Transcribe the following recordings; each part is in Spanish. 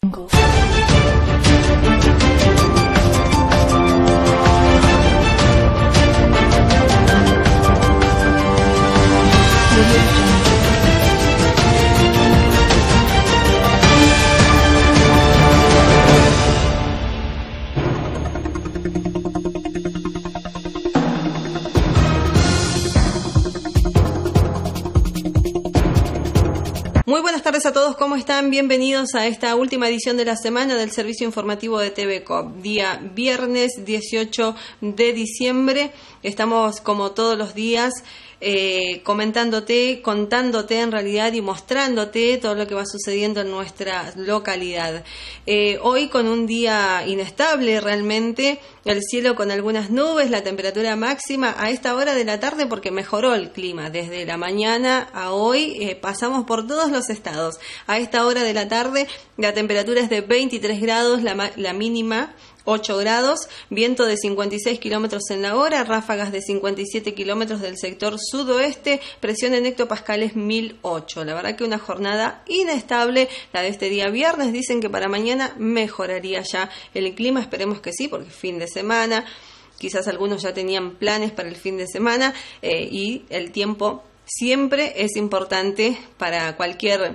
Muy buenas tardes a todos, ¿cómo están? Bienvenidos a esta última edición de la semana del servicio informativo de TV Coop. Día viernes 18 de diciembre. Estamos como todos los días comentándote, contándote en realidad y mostrándote todo lo que va sucediendo en nuestra localidad. Hoy con un día inestable realmente, el cielo con algunas nubes, la temperatura máxima a esta hora de la tarde porque mejoró el clima. Desde la mañana a hoy pasamos por todos los estados. A esta hora de la tarde la temperatura es de 23 grados, la mínima 8 grados, viento de 56 kilómetros en la hora, ráfagas de 57 kilómetros del sector sudoeste, presión en hectopascales 1008. La verdad que una jornada inestable la de este día viernes. Dicen que para mañana mejoraría ya el clima, esperemos que sí, porque fin de semana, quizás algunos ya tenían planes para el fin de semana y el tiempo siempre es importante para cualquier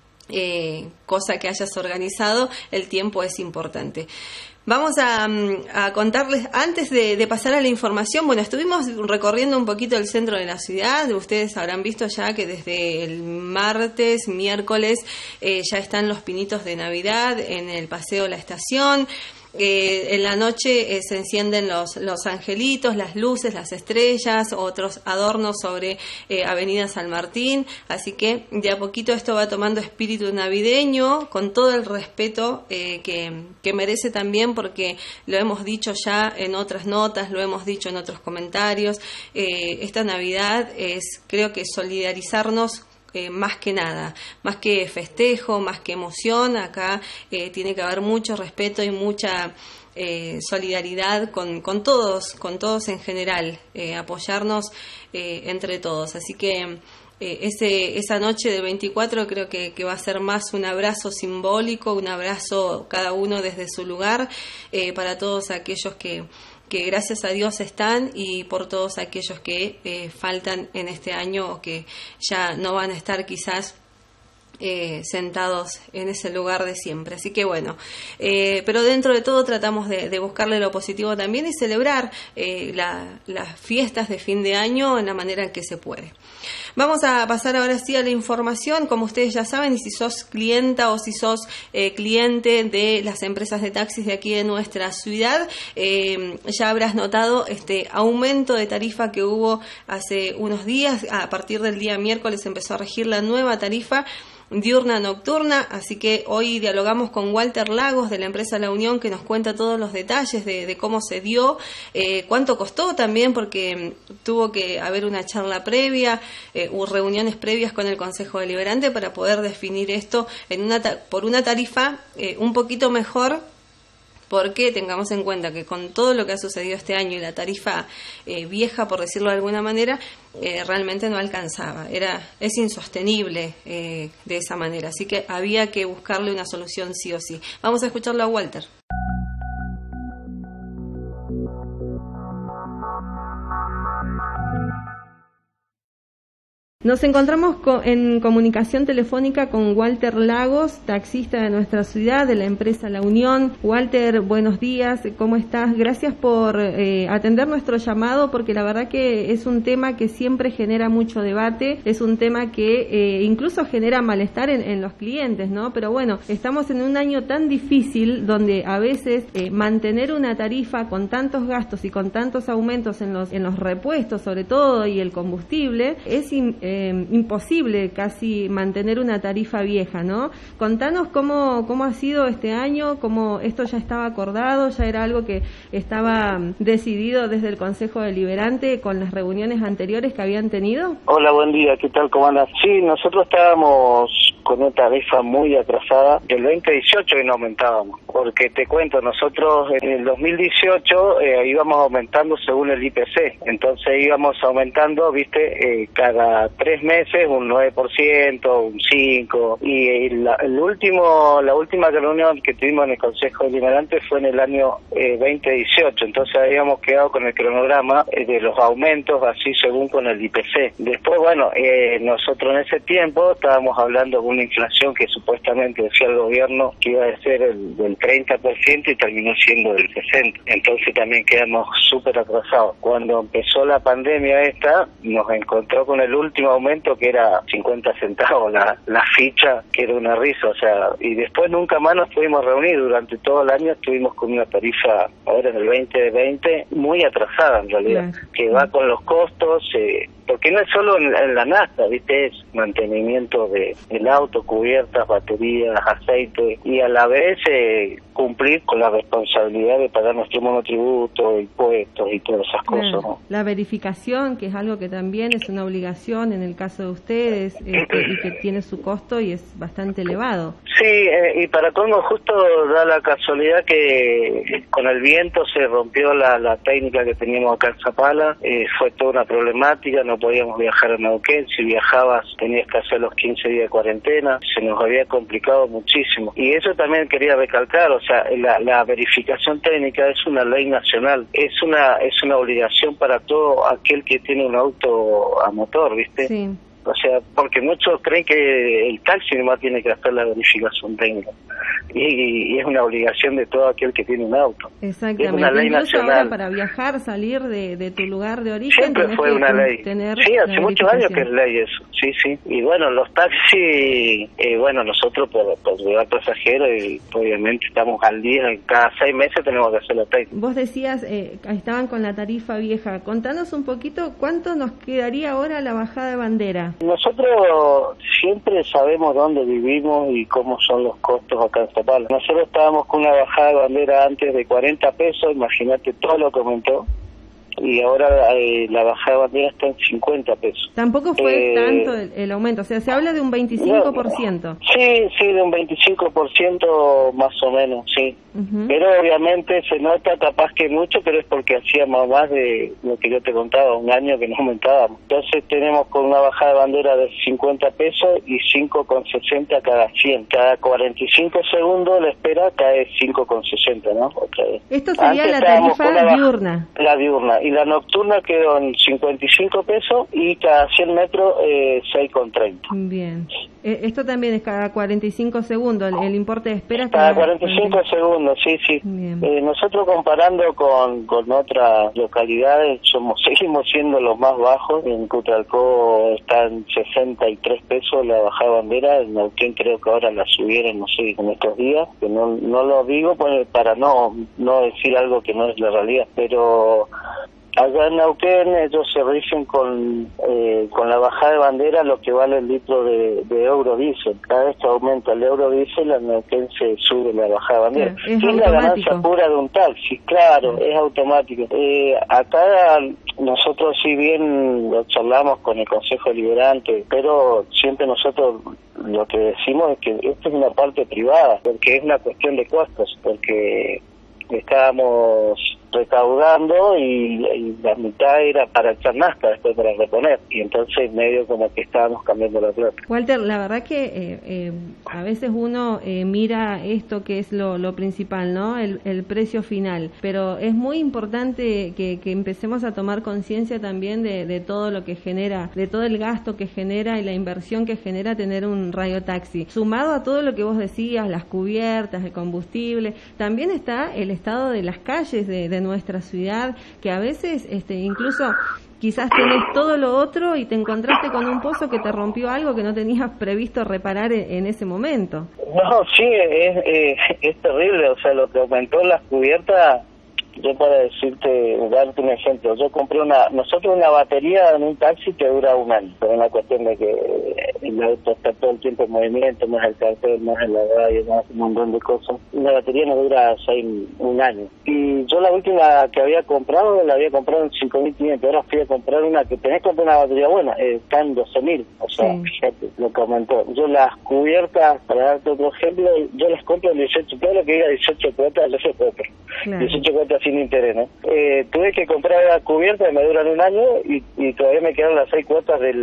cosa que hayas organizado, el tiempo es importante. Vamos a contarles, antes de pasar a la información, bueno, estuvimos recorriendo un poquito el centro de la ciudad. Ustedes habrán visto ya que desde el martes, miércoles, ya están los pinitos de Navidad en el Paseo La Estación. En la noche se encienden los angelitos, las luces, las estrellas, otros adornos sobre Avenida San Martín, así que de a poquito esto va tomando espíritu navideño, con todo el respeto que merece también, porque lo hemos dicho ya en otras notas, lo hemos dicho en otros comentarios. Esta Navidad es, creo que, solidarizarnos más que nada, más que festejo, más que emoción. Acá tiene que haber mucho respeto y mucha solidaridad con todos en general, apoyarnos entre todos. Así que esa noche del 24 creo que va a ser más un abrazo simbólico, un abrazo cada uno desde su lugar, para todos aquellos que gracias a Dios están, y por todos aquellos que faltan en este año o que ya no van a estar quizás sentados en ese lugar de siempre. Así que bueno, pero dentro de todo tratamos de buscarle lo positivo también y celebrar las fiestas de fin de año en la manera en que se puede. Vamos a pasar ahora sí a la información. Como ustedes ya saben, y si sos clienta o si sos cliente de las empresas de taxis de aquí de nuestra ciudad, ya habrás notado este aumento de tarifa que hubo hace unos días. A partir del día miércoles empezó a regir la nueva tarifa diurna nocturna, así que hoy dialogamos con Walter Lagos de la empresa La Unión, que nos cuenta todos los detalles de cómo se dio, cuánto costó también, porque tuvo que haber una charla previa, hubo reuniones previas con el Consejo Deliberante para poder definir esto por una tarifa un poquito mejor, porque tengamos en cuenta que con todo lo que ha sucedido este año y la tarifa vieja, por decirlo de alguna manera, realmente no alcanzaba, es insostenible de esa manera, así que había que buscarle una solución sí o sí. Vamos a escucharlo a Walter. Nos encontramos en comunicación telefónica con Walter Lagos, taxista de nuestra ciudad, de la empresa La Unión. Walter, buenos días, ¿cómo estás? Gracias por atender nuestro llamado, porque la verdad que es un tema que siempre genera mucho debate, es un tema que incluso genera malestar en los clientes, ¿no? Pero bueno, estamos en un año tan difícil donde a veces mantener una tarifa con tantos gastos y con tantos aumentos en los repuestos, sobre todo, y el combustible, es imposible casi mantener una tarifa vieja, ¿no? Contanos cómo ha sido este año, cómo esto ya estaba acordado, ya era algo que estaba decidido desde el Consejo Deliberante con las reuniones anteriores que habían tenido. Hola, buen día, ¿qué tal? ¿Cómo andas? Sí, nosotros estábamos con una tarifa muy atrasada. Del 2018 que no aumentábamos, porque te cuento, nosotros en el 2018 íbamos aumentando según el IPC, entonces íbamos aumentando, viste, cada 3 meses un 9%, un 5%, y la última reunión que tuvimos en el Consejo Deliberante fue en el año 2018, entonces habíamos quedado con el cronograma de los aumentos así según con el IPC. Después, bueno, nosotros en ese tiempo estábamos hablando de una inflación que supuestamente decía el gobierno que iba a ser del 30% y terminó siendo del 60%, entonces también quedamos súper atrasados. Cuando empezó la pandemia esta, nos encontró con el último aumento que era 50 centavos la ficha, que era una risa, o sea, y después nunca más nos pudimos reunir. Durante todo el año estuvimos con una tarifa, ahora en el 2020, muy atrasada en realidad, que va con los costos, porque no es solo en la nafta, viste, es mantenimiento del auto, cubiertas, baterías, aceite, y a la vez cumplir con la responsabilidad de pagar nuestro monotributo, impuestos y todas esas cosas, ¿no? La verificación, que es algo que también es una obligación en el caso de ustedes, y que tiene su costo y es bastante elevado. Sí, y para colmo justo da la casualidad que con el viento se rompió la técnica que teníamos acá en Zapala, fue toda una problemática, no podíamos viajar a Neuquén, si viajabas tenías que hacer los 15 días de cuarentena, se nos había complicado muchísimo. Y eso también quería recalcar, o sea, la verificación técnica es una ley nacional, es una obligación para todo aquel que tiene un auto a motor, ¿viste? Sí. O sea, porque muchos creen que el taxi nomás tiene que hacer la verificación técnica. Y es una obligación de todo aquel que tiene un auto. Exactamente. Es una ley nacional. Ahora para viajar, salir de tu lugar de origen, siempre fue una ley. Sí, hace muchos años que es ley eso. Sí, sí. Y bueno, los taxis, bueno, nosotros por llevar pasajeros, y obviamente estamos al día, cada 6 meses tenemos que hacer la técnica. Vos decías, estaban con la tarifa vieja. Contanos un poquito, ¿cuánto nos quedaría ahora la bajada de bandera? Nosotros siempre sabemos dónde vivimos y cómo son los costos acá en Zapala. Nosotros estábamos con una bajada de bandera antes de 40 pesos, imagínate todo lo que aumentó, y ahora la bajada de bandera está en 50 pesos. Tampoco fue tanto el aumento, o sea, se habla de un 25%. No, sí, de un 25% más o menos, sí. Pero obviamente se nota capaz que mucho, pero es porque hacíamos más de lo que yo te contaba, un año que no aumentábamos. Entonces tenemos con una bajada de bandera de 50 pesos y 5,60 cada 100. Cada 45 segundos la espera cae 5,60, ¿no? Otra vez. Esto sería la tarifa diurna. La diurna. Y la nocturna quedó en 55 pesos y cada 100 metros 6,30. Bien. Esto también es cada 45 segundos, el importe de espera. Cada 45 segundos, sí. Nosotros comparando con otras localidades, seguimos siendo los más bajos. En Cutralcó está en 63 pesos la bajada de bandera, en Neuquén creo que ahora la subieron, no sé, en estos días, que no lo digo para no decir algo que no es la realidad, pero allá en Neuquén ellos se rigen con la bajada de bandera lo que vale el litro de eurodiesel. Cada vez que aumenta el eurodiesel, en Neuquén se sube la bajada de bandera. Es la ganancia pura de un taxi, claro, es automático. Acá nosotros si bien lo charlamos con el Consejo Deliberante, pero siempre nosotros lo que decimos es que esto es una parte privada, porque es una cuestión de costos, porque estábamos recaudando y la mitad era para echar nafta, después para reponer, y entonces medio como que estábamos cambiando la plata. Walter, la verdad que a veces uno mira esto que es lo principal, ¿no? El precio final, pero es muy importante que empecemos a tomar conciencia también de todo lo que genera, de todo el gasto que genera y la inversión que genera tener un radiotaxi. Sumado a todo lo que vos decías, las cubiertas, el combustible, también está el estado de las calles de nuestra ciudad, que a veces incluso quizás tenés todo lo otro y te encontraste con un pozo que te rompió algo que no tenías previsto reparar en ese momento. No, sí, es terrible, o sea, lo que aumentó las cubiertas. Yo para darte un ejemplo, yo compré nosotros una batería en un taxi que dura un año, pero es una cuestión de que el auto está todo el tiempo en movimiento, más el cartel, más el radio, más un montón de cosas. La batería nos dura un año. Y yo la última que había comprado, la había comprado en 5.500. Ahora fui a comprar una que tenés que comprar una batería buena, está en 12.000. O sea, fíjate lo que aumentó. Yo las cubiertas, para darte otro ejemplo, yo las compro en 18, todo lo que diga 18 cuotas, yo se compro. Claro. 18 cuotas sin interés, ¿no? Tuve que comprar la cubierta que me duran un año y todavía me quedan las 6 cuotas de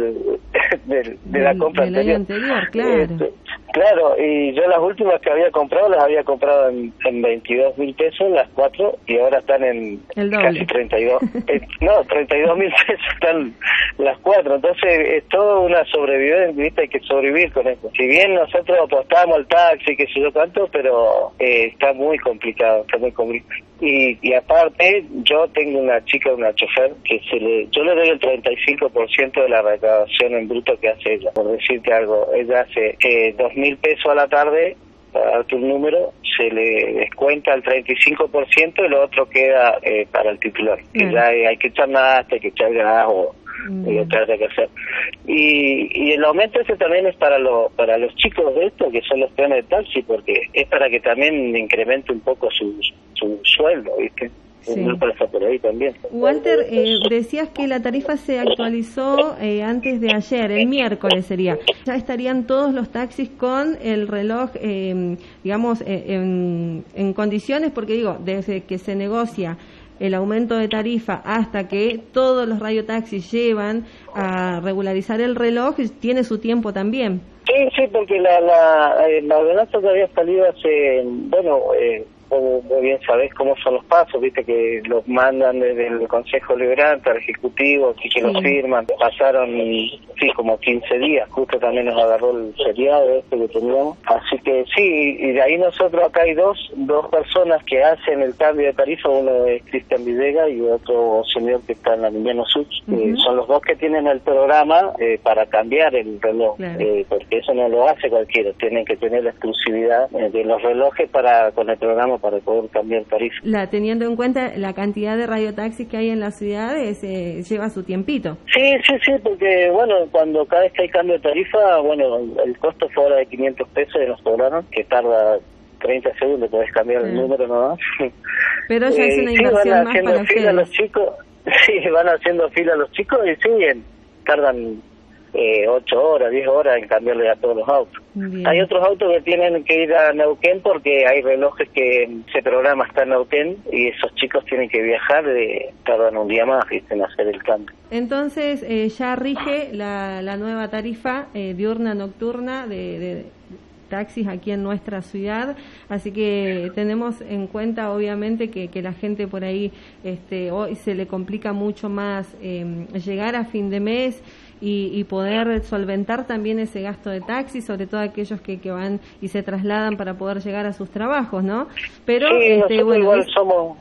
la compra anterior. Claro. Claro, y yo las últimas que había comprado, las había comprado en 22.000 pesos, las 4, y ahora están en casi 32. 32.000 pesos están las 4. Entonces es todo una sobrevivencia, ¿viste? Hay que sobrevivir con esto. Si bien nosotros apostamos al taxi, qué sé yo cuánto, pero está muy complicado, Y aparte, yo tengo una chica, una chofer, que yo le doy el 35% de la recaudación en bruto que hace ella. Por decirte algo, ella hace 2.000 pesos a la tarde, para darte un número, se le descuenta el 35% y lo otro queda para el titular. Que ya hay que echar nafta, hay que echar gas o otra que hacer. Y el aumento ese también es para los chicos de esto, que son los peones de taxi, porque es para que también incremente un poco su sueldo, ¿viste? Sí. Por ahí también. Walter, decías que la tarifa se actualizó antes de ayer, el miércoles sería. Ya estarían todos los taxis con el reloj, digamos, en condiciones, porque digo, desde que se negocia el aumento de tarifa hasta que todos los radiotaxis llevan a regularizar el reloj, tiene su tiempo también. Sí, porque la ordenanza que había salido hace, muy bien sabés cómo son los pasos, viste que los mandan desde el Consejo Liberante al Ejecutivo, que los firman, pasaron como 15 días, justo también nos agarró el feriado que teníamos, así que sí, y de ahí nosotros acá hay dos personas que hacen el cambio de tarifa, uno es Cristian Villega y otro señor que está en la Emiliano Such, son los dos que tienen el programa para cambiar el reloj, porque eso no lo hace cualquiera, tienen que tener la exclusividad de los relojes con el programa para poder cambiar tarifa. Teniendo en cuenta la cantidad de radiotaxis que hay en la ciudad, lleva su tiempito. Sí, porque cada vez que hay cambio de tarifa, el costo fue ahora de 500 pesos y nos cobraron, que tarda 30 segundos, podés cambiar el número nomás. Pero ya es una inversión más para ustedes. Los chicos, van haciendo fila los chicos y siguen, tardan 8 horas, 10 horas en cambiarle a todos los autos. Bien. Hay otros autos que tienen que ir a Neuquén porque hay relojes que se programa hasta Neuquén y esos chicos tienen que viajar, tardan un día más en hacer el cambio. Entonces ya rige la nueva tarifa diurna nocturna de taxis aquí en nuestra ciudad, así que tenemos en cuenta obviamente que la gente por ahí hoy se le complica mucho más llegar a fin de mes y poder solventar también ese gasto de taxi, sobre todo aquellos que van y se trasladan para poder llegar a sus trabajos, ¿no? Pero nosotros igual somos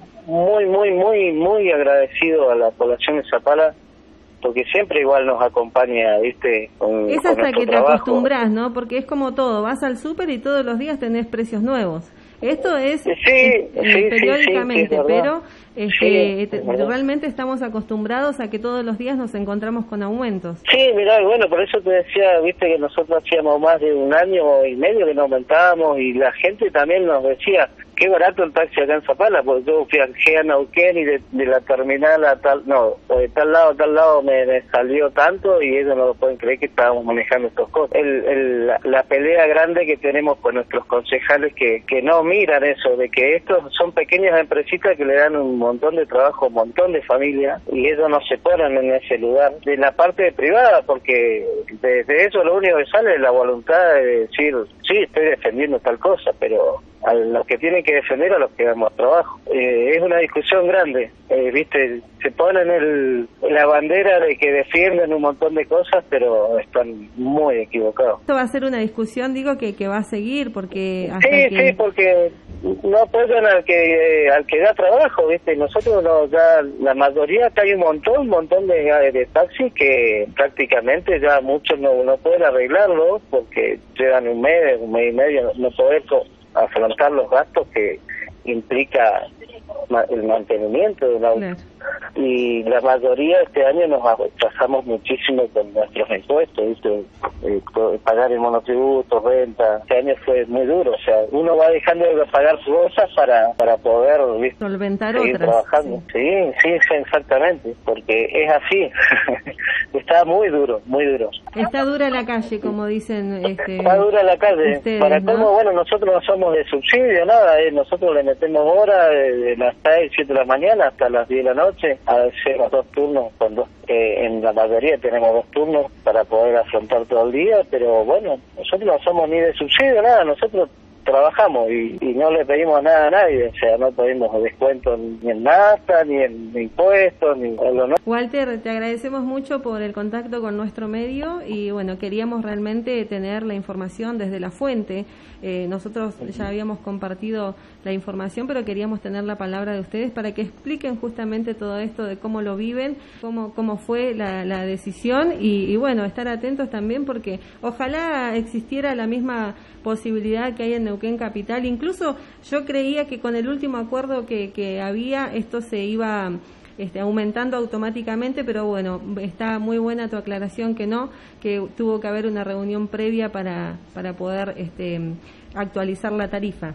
muy agradecidos a la población de Zapala, porque siempre igual nos acompaña, ¿viste? Es hasta que te acostumbras, ¿no? Porque es como todo, vas al súper y todos los días tenés precios nuevos. Esto es periódicamente, pero realmente estamos acostumbrados a que todos los días nos encontramos con aumentos. Sí, mirá, por eso te decía, viste que nosotros hacíamos más de un año y medio que nos aumentábamos y la gente también nos decía, qué barato el taxi acá en Zapala, porque yo viajé a Neuquén y de la terminal a o de tal lado me salió tanto y ellos no lo pueden creer que estábamos manejando estos costos. La pelea grande que tenemos con nuestros concejales que no miran eso, de que estos son pequeñas empresitas que le dan un montón de trabajo a un montón de familias y ellos no se ponen en ese lugar. De la parte privada, porque de eso lo único que sale es la voluntad de decir, sí, estoy defendiendo tal cosa, pero a los que tienen que defender a los que damos trabajo. Es una discusión grande, viste, se ponen la bandera de que defienden un montón de cosas, pero están muy equivocados. Esto va a ser una discusión, digo, que va a seguir, porque sí, porque no apoyan al que da trabajo, viste, nosotros ya la mayoría, acá hay un montón de taxis que prácticamente ya muchos no pueden arreglarlo, porque llevan un mes y medio, no poder afrontar los gastos que implica el mantenimiento de un auto. Claro. y la mayoría este año nos atrasamos muchísimo con nuestros impuestos, ¿viste? Pagar el monotributo, renta. Este año fue muy duro, o sea, uno va dejando de pagar cosas para poder, ¿viste?, solventar seguir otras. trabajando. Sí, exactamente, porque es así. Está muy duro, muy duro. Está dura la calle, como dicen. Está dura la calle. Ustedes, Para ¿no? cómo, bueno, nosotros no somos de subsidio, nada, nosotros le metemos horas de las 6, 7 de la mañana hasta las 10 de la noche, a veces los 2 turnos, en la mayoría tenemos 2 turnos para poder afrontar todo el día, pero bueno, nosotros no somos ni de subsidio, nada, nosotros trabajamos y no le pedimos nada a nadie, o sea, no pedimos descuento ni en nafta, ni en impuestos, ni en lo no. Walter, te agradecemos mucho por el contacto con nuestro medio y bueno, queríamos realmente tener la información desde la fuente. Nosotros ya habíamos compartido la información, pero queríamos tener la palabra de ustedes para que expliquen justamente todo esto de cómo lo viven, cómo fue la decisión y bueno, estar atentos también porque ojalá existiera la misma posibilidad que hay en Neuquén Capital. Incluso yo creía que con el último acuerdo que había, esto se iba aumentando automáticamente, pero bueno, está muy buena tu aclaración que no, que tuvo que haber una reunión previa para poder actualizar la tarifa.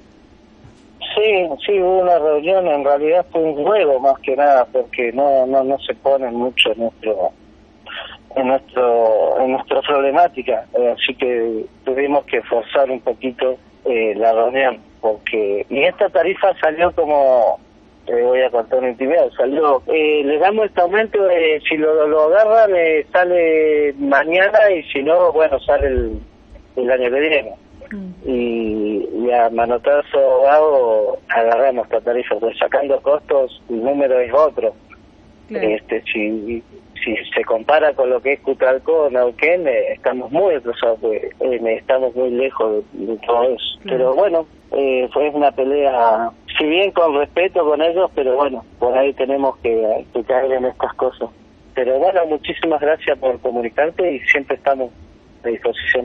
Sí, hubo una reunión, en realidad fue un juego más que nada, porque no se ponen mucho en nuestra problemática, así que tuvimos que forzar un poquito la reunión, porque y esta tarifa salió como, te voy a contar una intimidad, salió, le damos este aumento, si lo agarran sale mañana y si no, bueno, sale el año que viene. Y a manotazo dado agarramos esta tarifa, pues sacando costos el número es otro. Claro. Si se compara con lo que es Cutralcó o Neuquén, estamos muy atrasados, estamos muy lejos de todo eso. Pero bueno, fue una pelea, si bien con respeto con ellos, pero bueno, por ahí tenemos que caer en estas cosas. Pero bueno, muchísimas gracias por comunicarte y siempre estamos a disposición.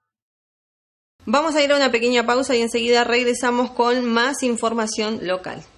Vamos a ir a una pequeña pausa y enseguida regresamos con más información local.